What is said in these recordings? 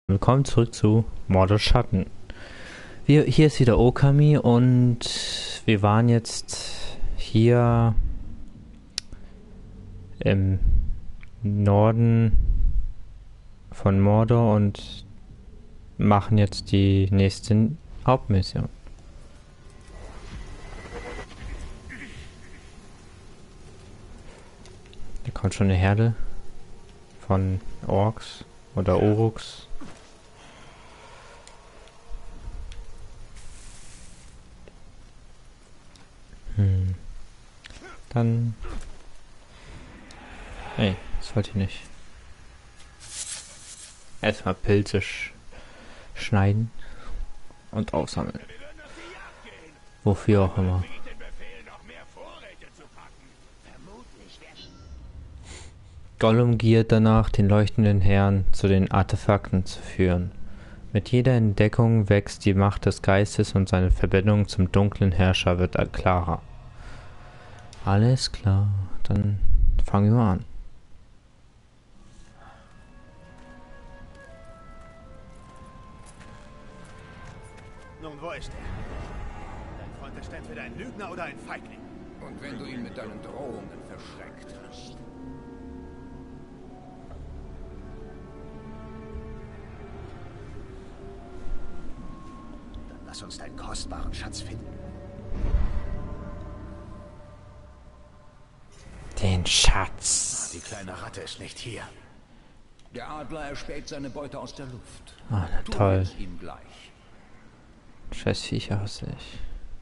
Willkommen zurück zu Mordor Schatten. Hier ist wieder Okami und wir waren jetzt hier im Norden von Mordor und machen jetzt die nächste Hauptmission. Da kommt schon eine Herde von Orks oder Uruks. Dann... Ey, das wollte ich nicht. Erstmal Pilze schneiden und aufsammeln. Wofür auch immer. Gollum giert danach, den leuchtenden Herrn zu den Artefakten zu führen. Mit jeder Entdeckung wächst die Macht des Geistes und seine Verbindung zum dunklen Herrscher wird klarer. Alles klar, dann fangen wir an. Nun, wo ist er? Dein Freund ist entweder ein Lügner oder ein Feigling. Und wenn du ihn mit deinen Drohungen verschreckt hast. Dann lass uns deinen kostbaren Schatz finden. Den Schatz. Die kleine Ratte ist nicht hier. Der Adler erspäht seine Beute aus der Luft. Ah, na Du toll. wirst ihm gleich. Scheiß Viecher hasse ich.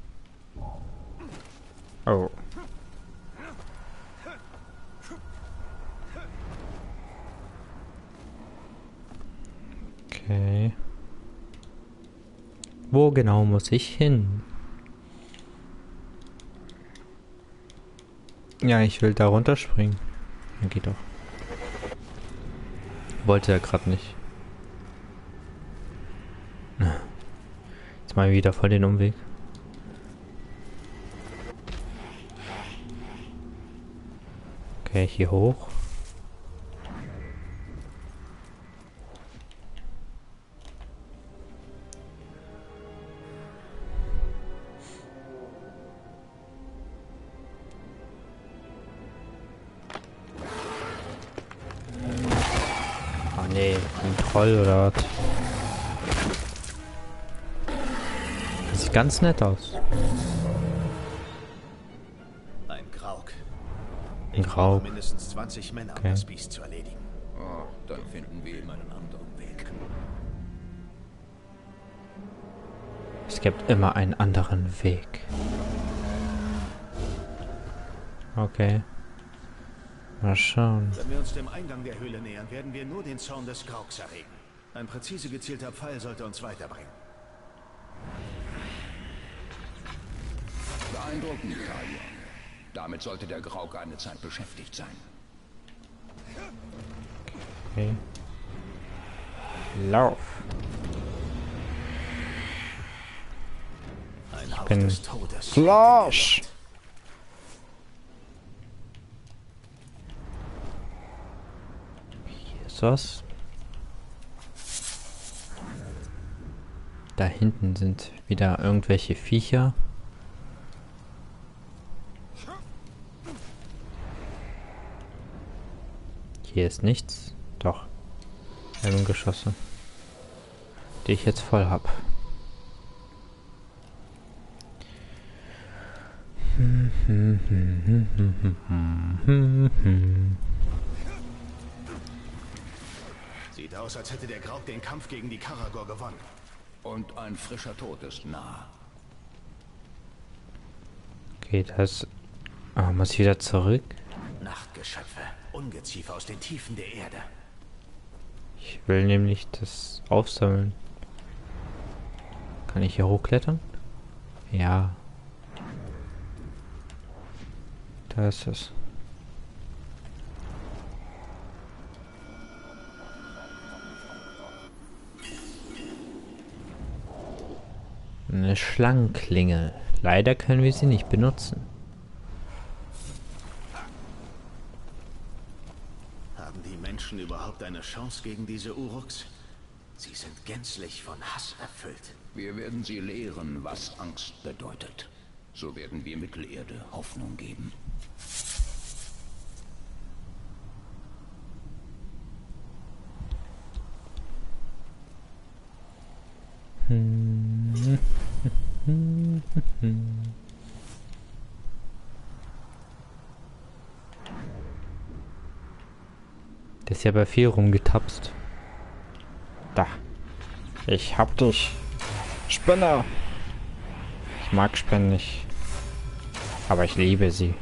Oh. Okay. Wo genau muss ich hin? Ja, ich will da runterspringen. Ja, geht doch. Wollte er gerade nicht. Jetzt mal wieder voll den Umweg. Okay, hier hoch. Oh nee, ein Troll oder was? Das sieht ganz nett aus. Ein Grauk. Ein Ich brauche Grauk. mindestens 20 Männer, um Okay. das Biest zu erledigen. Oh, dann finden wir ihm einen anderen Weg. Es gibt immer einen anderen Weg. Okay. Mal schauen. Wenn wir uns dem Eingang der Höhle nähern, werden wir nur den Zorn des Grauks erregen. Ein präzise gezielter Pfeil sollte uns weiterbringen. Beeindruckend, Talion. Damit sollte der Grauk eine Zeit beschäftigt sein. Okay. Lauf. Ein Hauch bin des Todes. Flash. Hier ist was. Da hinten sind wieder irgendwelche Viecher. Hier ist nichts. Doch. Geschosse. Die ich jetzt voll hab. Sieht aus, als hätte der Grauk den Kampf gegen die Karagor gewonnen. Und ein frischer Tod ist nah. Okay, das... Oh, muss ich wieder zurück? Nachtgeschöpfe, Ungeziefer aus den Tiefen der Erde. Ich will nämlich das aufsammeln. Kann ich hier hochklettern? Ja. Da ist es. Eine Schlangenklinge. Leider können wir sie nicht benutzen. Menschen überhaupt eine Chance gegen diese Uruks? Sie gänzlich von Hass erfüllt. Wir werden sie lehren, was Angst bedeutet. So werden wir Mittelerde Hoffnung geben. Der ist ja bei viel rumgetapst. Da. Ich hab dich. Spinner. Ich mag Spinnen nicht. Aber ich liebe sie.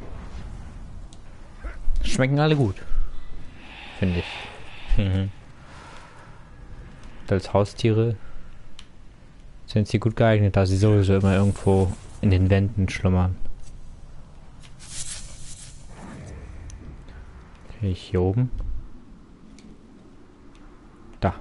Schmecken alle gut. Finde ich. Als Haustiere sind sie gut geeignet, da sie sowieso immer irgendwo in den Wänden schlummern. Okay, hier oben. Da.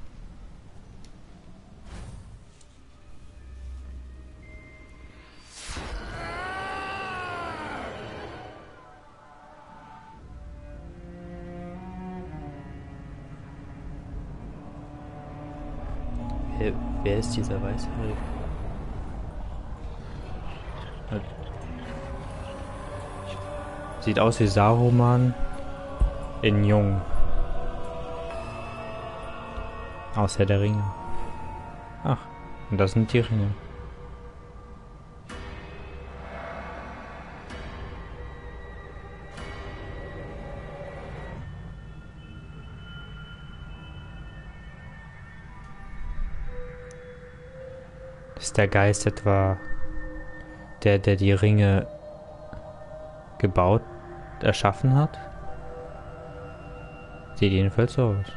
Wer ist dieser Weißhaarige? Sieht aus wie Saruman in Jung. Aus Herr der Ringe. Ach, und das sind die Ringe. Ist der Geist etwa der die Ringe erschaffen hat? Sieht jedenfalls so aus.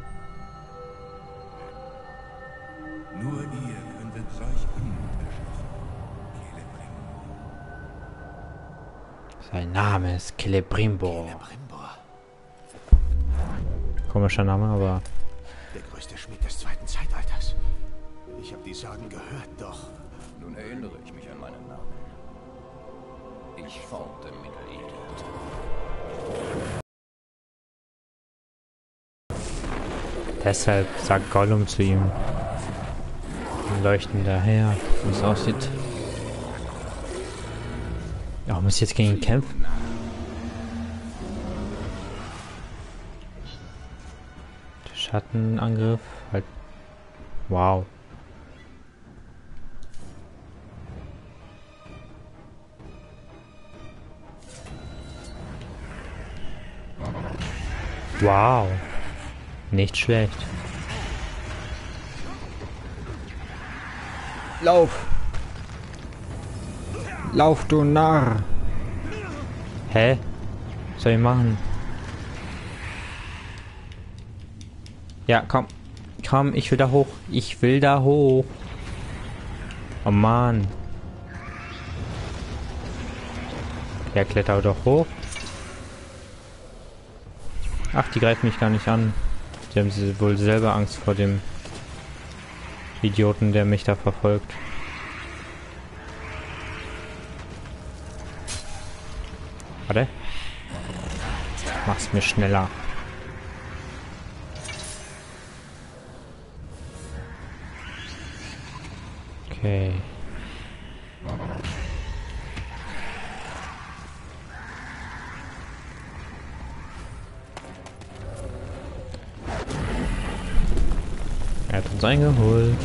Nur ihr könntet solch Unmut erschaffen, Celebrimbor. Sein Name ist Celebrimbor. Celebrimbor, Komischer Name, aber... der größte Schmied des 2. Zeitalters. Ich habe die Sagen gehört, doch... Nun erinnere ich mich an meinen Namen. Ich formte Mittelerde. Deshalb sagt Gollum zu ihm. Ein leuchtender Herr, wie es aussieht. Ja, muss ich jetzt gegen ihn kämpfen? Der Schattenangriff, halt. Wow. Wow. Nicht schlecht. Lauf! Lauf, du Narr! Hä? Was soll ich machen? Ja, komm. Komm, ich will da hoch. Ich will da hoch. Oh Mann. Ja, kletter doch hoch. Ach, die greifen mich gar nicht an. Die haben wohl selber Angst vor dem Idioten, der mich da verfolgt. Warte. Mach's mir schneller. Okay. Er hat uns eingeholt.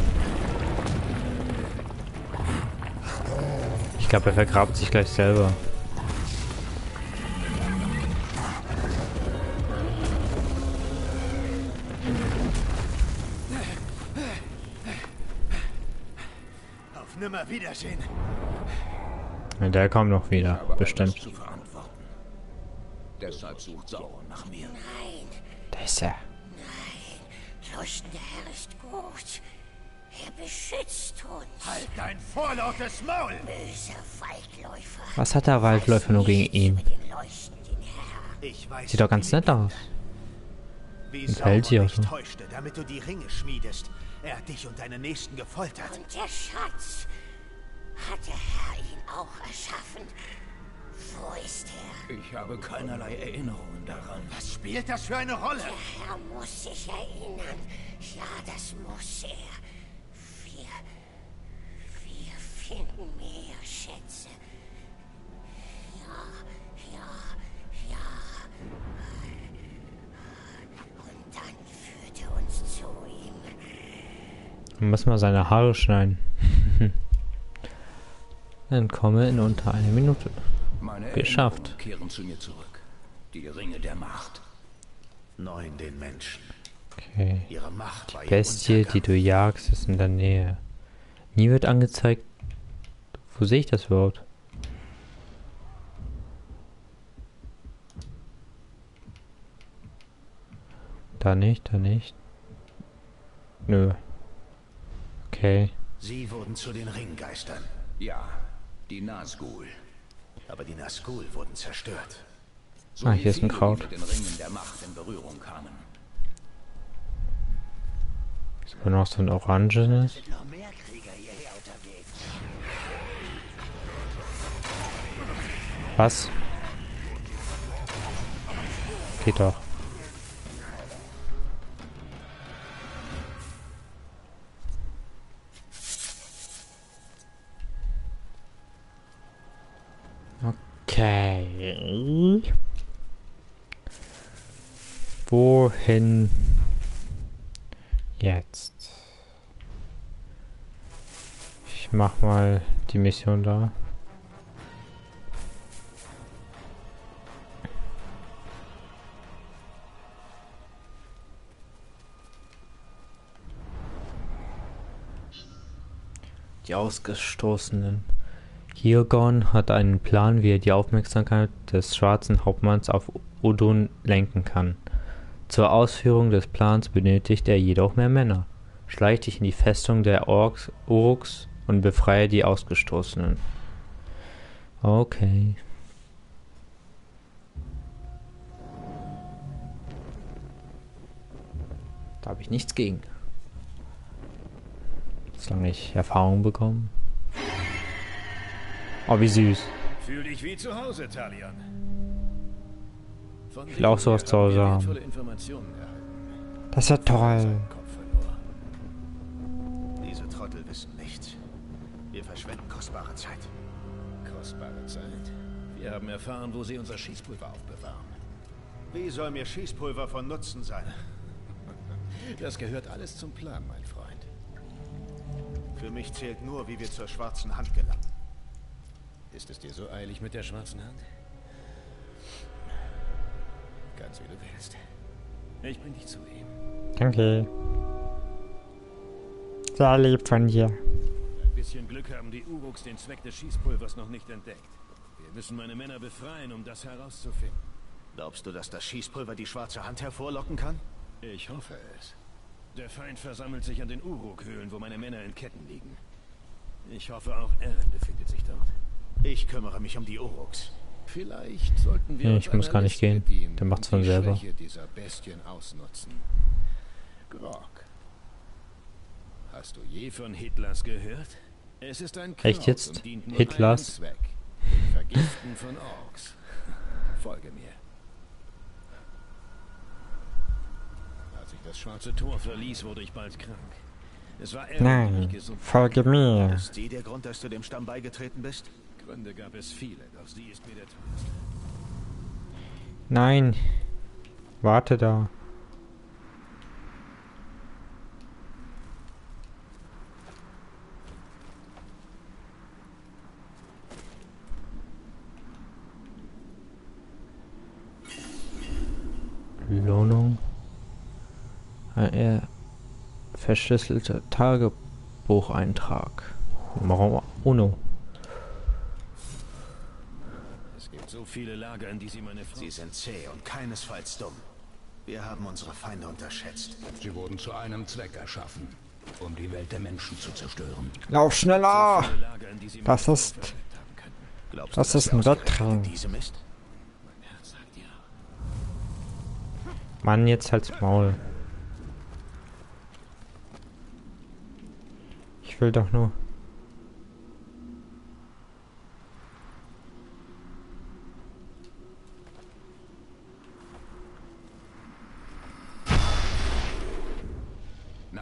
Ich glaube, er vergrabt sich gleich selber. Auf Nimmerwiedersehen. Ja, der kommt noch wieder, bestimmt. Zu verantworten. Deshalb sucht Sauron nach mir. Nein, Da ist er. nein. Leuchtender Herr ist gut. Er beschützt uns. Halt dein vorlautes Maul! Böser Waldläufer. Was hat der Waldläufer nur gegen ihn? Über den leuchtenden Herr. Ich weiß, Sieht doch ganz nett aus. wie Und hält sie Sauron auch dich so. täuschte, damit du die Ringe schmiedest. Er hat dich und deine Nächsten gefoltert. Und der Schatz. Hat der Herr ihn auch erschaffen? Wo ist er? Ich habe keinerlei Erinnerungen daran. Was spielt das für eine Rolle? Der Herr muss sich erinnern. Ja, das sehr. Wir finden mehr Schätze. Ja. Und dann führt er uns zu ihm. Dann müssen wir seine Haare schneiden. Entkomme in unter einer Minute. Meine Geschafft. Erinnerungen kehren zu mir zurück. Die Ringe der Macht. 9 den Menschen. Okay. Ihre Macht war ihr Bestie, die Untergang. du jagst, ist in der Nähe. Nie wird angezeigt. Wo sehe ich das überhaupt? Da nicht. Nö. Okay. Sie wurden zu den Ringgeistern. Ja, die Nazgul. Aber die Nazgul wurden zerstört. So Ah, wie hier ist ein viele, Kraut. die mit den Ringen der Macht in Berührung kamen. Ist aber noch so ein orangenes. Sind noch mehr Krieger hierher unterwegs. Was? Geht doch. Okay. Wohin jetzt? Ich mach mal die Mission da. Die Ausgestoßenen. Hirgon hat einen Plan, wie er die Aufmerksamkeit des schwarzen Hauptmanns auf Udun lenken kann. Zur Ausführung des Plans benötigt er jedoch mehr Männer. Schleich dich in die Festung der Uruks und befreie die Ausgestoßenen. Okay. Da habe ich nichts gegen. Solange ich Erfahrung bekomme. Oh, wie süß. Fühl dich wie zu Hause, Talion. Ich will auch sowas zu Hause haben. Das ist ja toll. Diese Trottel wissen nichts. Wir verschwenden kostbare Zeit. Kostbare Zeit. Wir haben erfahren, wo sie unser Schießpulver aufbewahren. Wie soll mir Schießpulver von Nutzen sein? Das gehört alles zum Plan, mein Freund. Für mich zählt nur, wie wir zur schwarzen Hand gelangen. Ist es dir so eilig mit der schwarzen Hand? Ganz wie du willst. Ich bring dich zu ihm. Danke. Sehr lieb von dir. Ein bisschen Glück haben die Uruks den Zweck des Schießpulvers noch nicht entdeckt. Wir müssen meine Männer befreien, um das herauszufinden. Glaubst du, dass das Schießpulver die schwarze Hand hervorlocken kann? Ich hoffe es. Der Feind versammelt sich an den Uruk-Höhlen, wo meine Männer in Ketten liegen. Ich hoffe, auch Eren befindet sich dort. Ich kümmere mich um die Uruks. Vielleicht sollten wir Nee, uns ich muss einer gar nicht Liste gehen. bedienen Der macht's und von die selber. Schwäche dieser Bestien ausnutzen. Grog. Hast du je von Hitlers gehört? Es ist ein Echt Kraut jetzt? und dient nur Hitlers? einem Zweck. Dem Vergiften von Orks. Folge mir. Als ich das Schwarze Tor verließ, wurde ich bald krank. Es war Eren, der mich Nein, gesund. folge mir. Ist sie der Grund, dass du dem Stamm beigetreten bist? Gründe gab es viele, doch sie ist mir der teuerste. Nein. Warte da. Belohnung. Verschlüsselter Tagebucheintrag. Nummer uno. Es gibt so viele Lager, in die sie meine Frau... Sie sind zäh und keinesfalls dumm. Wir haben unsere Feinde unterschätzt. Sie wurden zu einem Zweck erschaffen, um die Welt der Menschen zu zerstören. Lauf schneller! Viele Lager, in die sie Was meine ist? Frau versteckt haben könnten. Glaubst Was du, dass ist wir ein ausgerechnet Wettrennen? in diesem ist? Mein Herz sagt ja. Mann, jetzt halt's Maul. Ich will doch nur.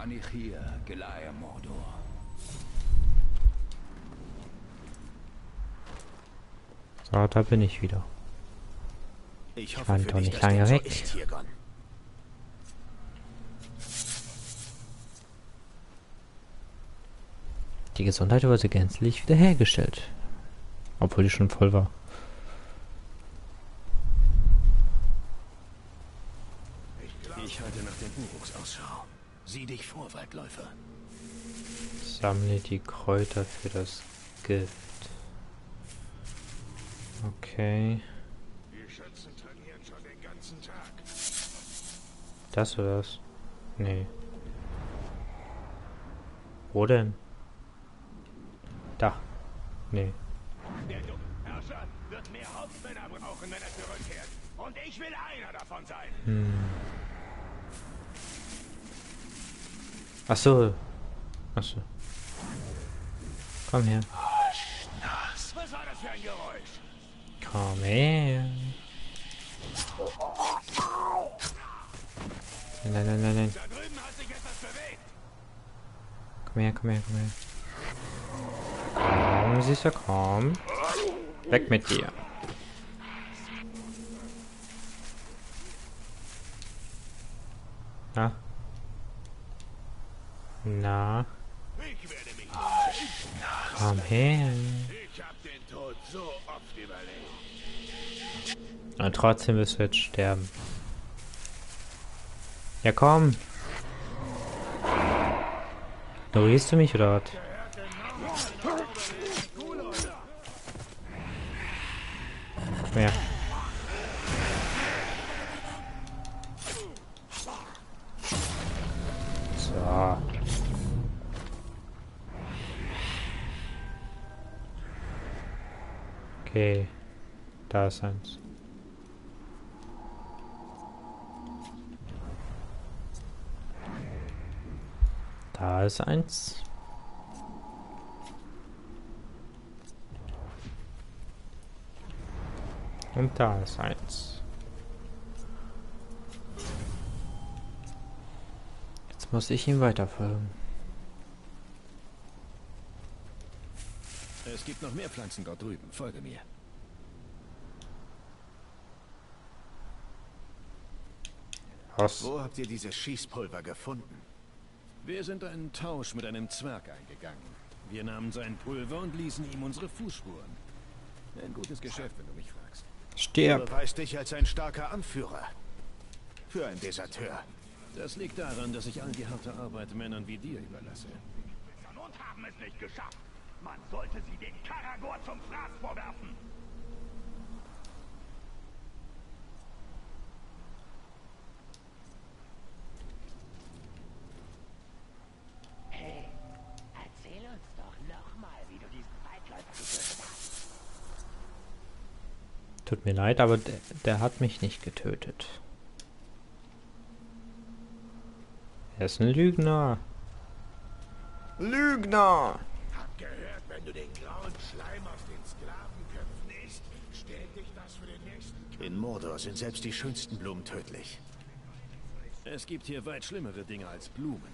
Manichir, Gelaer Mordor. So, da bin ich wieder. Ich war hoffe für doch dich, nicht dass lange dem so weg. ist, Hirgon. Die Gesundheit wurde gänzlich wiederhergestellt. Obwohl die schon voll war. Ich halte nach den Uruks Ausschau. Sieh dich vor, Waldläufer. Sammle die Kräuter für das Gift. Okay. Die Schützen trainieren schon den ganzen Tag. Das oder das? Nee. Wo denn? Da. Nee. Der Herrscher wird mehr Hauptmänner brauchen, wenn er zurückkehrt. Und ich will einer davon sein. Ach so. Ach so. Komm her. Was war das für ein Geräusch? Komm her. Nein, nein, nein, nein. Da drüben hat sich etwas bewegt. Komm her, komm her, komm her. Komm, Süßer, komm. Weg mit dir. Na? Na? Ich werde mich Komm her. Ich hab den Tod so oft überlebt. Und trotzdem wirst du jetzt sterben. Ja, komm. Ignorierst du mich oder was? Komm her. So. Okay. Da ist eins. Da ist eins. Und da ist eins. Jetzt muss ich ihm weiterfolgen. Es gibt noch mehr Pflanzen dort drüben. Folge mir. Was? Wo habt ihr dieses Schießpulver gefunden? Wir sind einen Tausch mit einem Zwerg eingegangen. Wir nahmen sein Pulver und ließen ihm unsere Fußspuren. Ein gutes Geschäft, wenn du mich fragst. Du Stirb! beweist dich als ein starker Anführer. Für einen Deserteur. Das liegt daran, dass ich all die harte Arbeit Männern wie dir überlasse. Und haben es nicht geschafft. Man sollte sie den Karagor zum Fraß vorwerfen. Hey, erzähl uns doch nochmal, wie du diesen Waldläufer getötet hast. Tut mir leid, aber der hat mich nicht getötet. Er ist ein Lügner. Lügner! Hab gehört, wenn du den grauen Schleim aus den Sklavenköpfen isst, stellt dich das für den nächsten. In Mordor sind selbst die schönsten Blumen tödlich. Es gibt hier weit schlimmere Dinge als Blumen.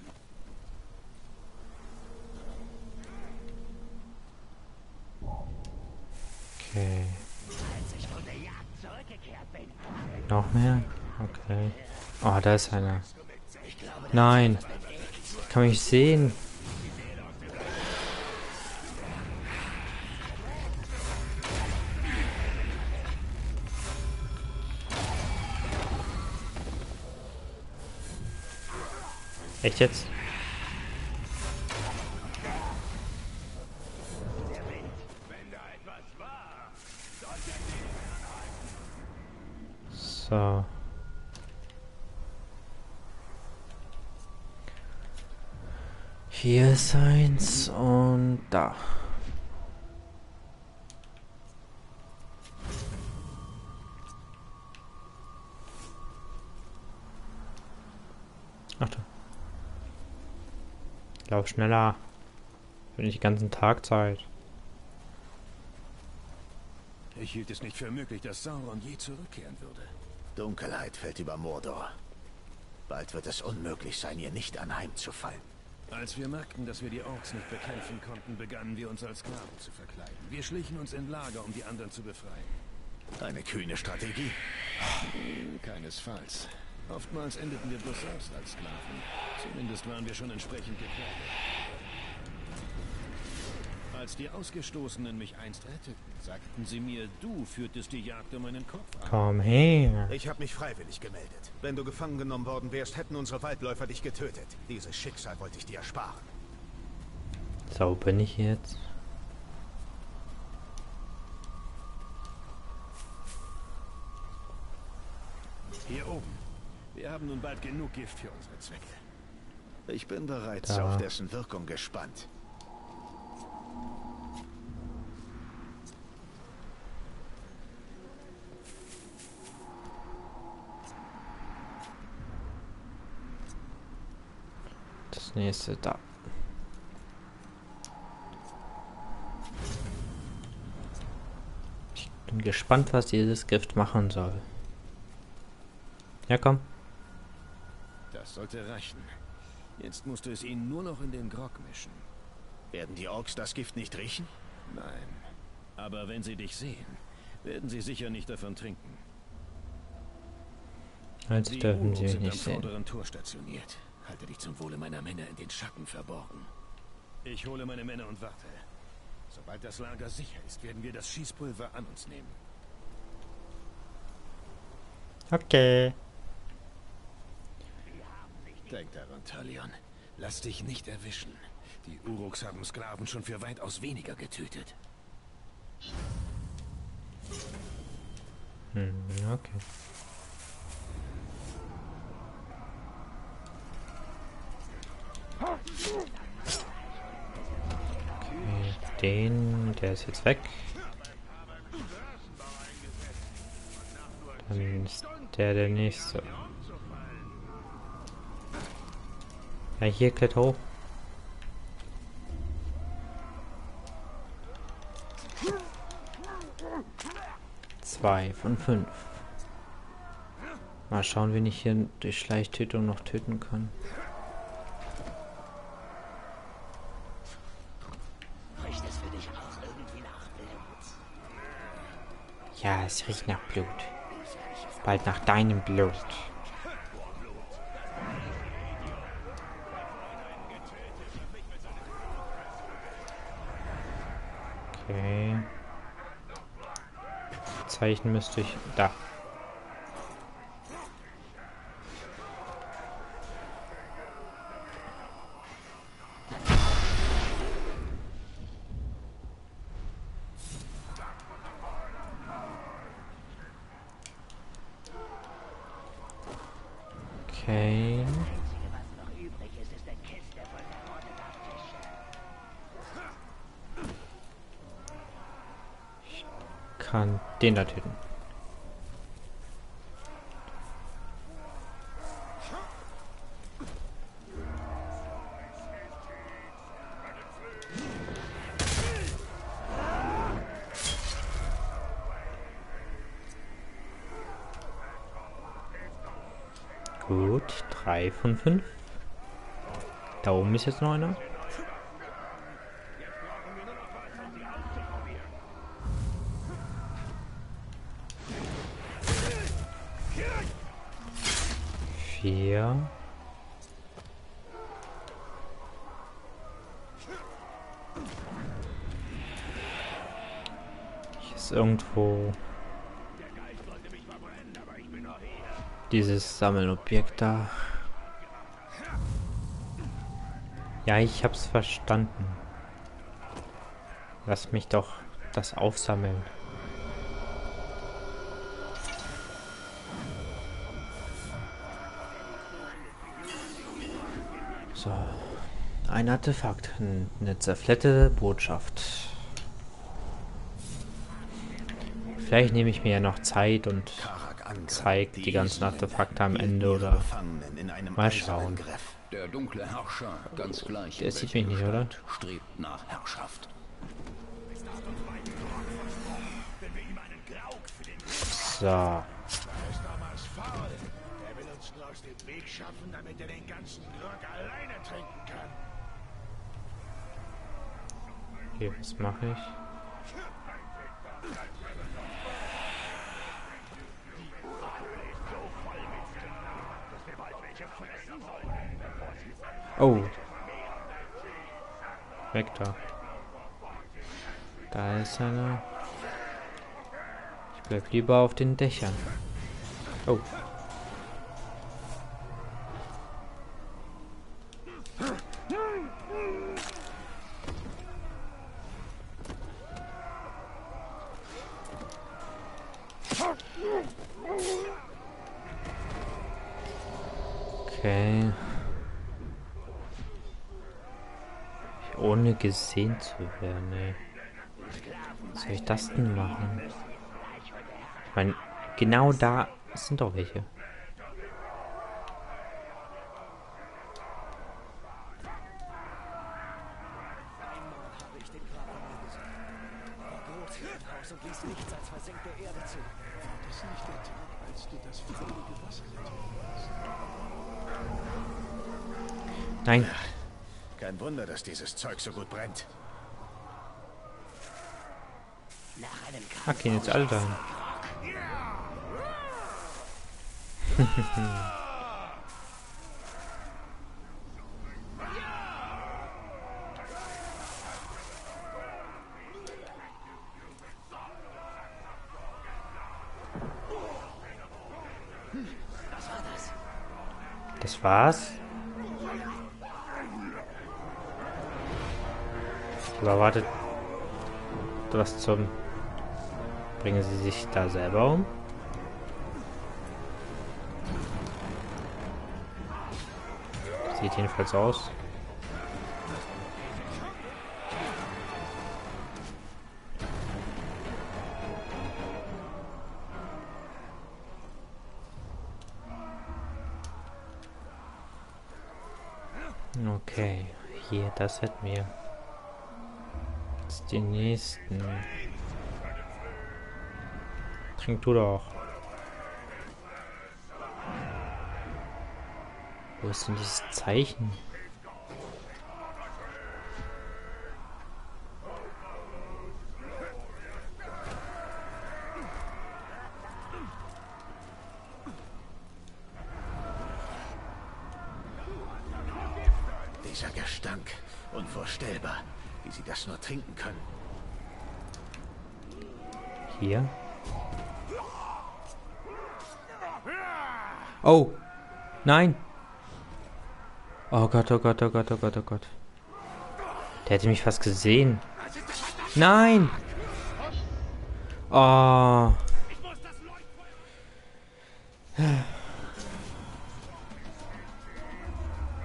Okay. Als ich von der Jagd zurückgekehrt bin, Noch mehr? Okay. Oh, da ist einer. Nein. Ich kann mich sehen. Echt jetzt? Wenn da etwas war, So. Hier ist eins und da. Ach da. Lauf schneller. Bin ich den ganzen Tag Zeit. Ich hielt es nicht für möglich, dass Sauron je zurückkehren würde. Dunkelheit fällt über Mordor. Bald wird es unmöglich sein, ihr nicht anheimzufallen. Als wir merkten, dass wir die Orks nicht bekämpfen konnten, begannen wir uns als Sklaven zu verkleiden. Wir schlichen uns in Lager, um die anderen zu befreien. Eine kühne Strategie. Keinesfalls. Oftmals endeten wir bloß selbst als Sklaven. Zumindest waren wir schon entsprechend gekleidet. Als die Ausgestoßenen mich einst retteten, sagten sie mir, du führtest die Jagd um meinen Kopf an. Komm her. Ich habe mich freiwillig gemeldet. Wenn du gefangen genommen worden wärst, hätten unsere Waldläufer dich getötet. Dieses Schicksal wollte ich dir ersparen. So bin ich jetzt. Hier oben. Wir haben nun bald genug Gift für unsere Zwecke. Ich bin bereits Da. auf dessen Wirkung gespannt. Das nächste da. Ich bin gespannt, was dieses Gift machen soll. Ja, komm. Das sollte reichen. Jetzt musst du es ihnen nur noch in den Grog mischen. Werden die Orks das Gift nicht riechen? Nein. Aber wenn sie dich sehen, werden sie sicher nicht davon trinken. Jetzt Die dürfen Uruks sie mich sind am nicht sehen. vorderen Tor stationiert. Halte dich zum Wohle meiner Männer in den Schatten verborgen. Ich hole meine Männer und warte. Sobald das Lager sicher ist, werden wir das Schießpulver an uns nehmen. Okay. Denk daran, Talion. Lass dich nicht erwischen. Die Uruks haben Sklaven schon für weitaus weniger getötet. Okay. Okay, der ist jetzt weg. Dann ist der nächste. Ja, hier klettert hoch. Zwei von 5. Mal schauen, wen ich hier durch Schleichtötung noch töten kann. Riecht es für dich auch irgendwie nach Blut? Ja, es riecht nach Blut. Bald nach deinem Blut. Okay. Zeichen müsste ich... Da. Okay. Was noch übrig ist, ist eine Kiste voll verrotteter Fische. Kann den da töten. Gut, 3 von 5. Da oben ist jetzt noch einer. Vier. Hier ist irgendwo dieses Sammelobjekt da. Ja, ich hab's verstanden. Lass mich doch das aufsammeln. So. Ein Artefakt. Eine zerfledderte Botschaft. Vielleicht nehme ich mir ja noch Zeit und zeige die ganzen Artefakte am Ende oder mal schauen. Der dunkle Herrscher, ganz gleich. Der in sieht welchem mich nicht, oder? Stand, strebt nach Herrschaft. So. Er will uns nur aus dem Weg schaffen, damit er den ganzen Grog alleine trinken kann. Okay, was mache ich? Oh. Weg da. Da ist einer. Ich bleib lieber auf den Dächern. Oh. Okay. Ohne gesehen zu werden, ey. Was soll ich das denn machen? Ich meine, genau da sind doch welche. Nein. Kein Wunder, dass dieses Zeug so gut brennt. Ach, gehen jetzt alle dahin. Das war's? Aber wartet, was zum... Bringen sie sich da selber um? Sieht jedenfalls aus. Okay, hier, das hätten wir. Jetzt die nächsten. Trink du doch. Wo ist denn dieses Zeichen? Dieser Gestank. Unvorstellbar, wie sie das nur trinken können. Hier? Oh! Nein! Oh Gott, oh Gott, oh Gott, oh Gott, oh Gott. Der hätte mich fast gesehen. Nein! Oh!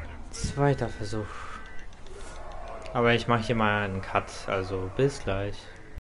Zweiter Versuch. Aber ich mache hier mal einen Cut, also bis gleich.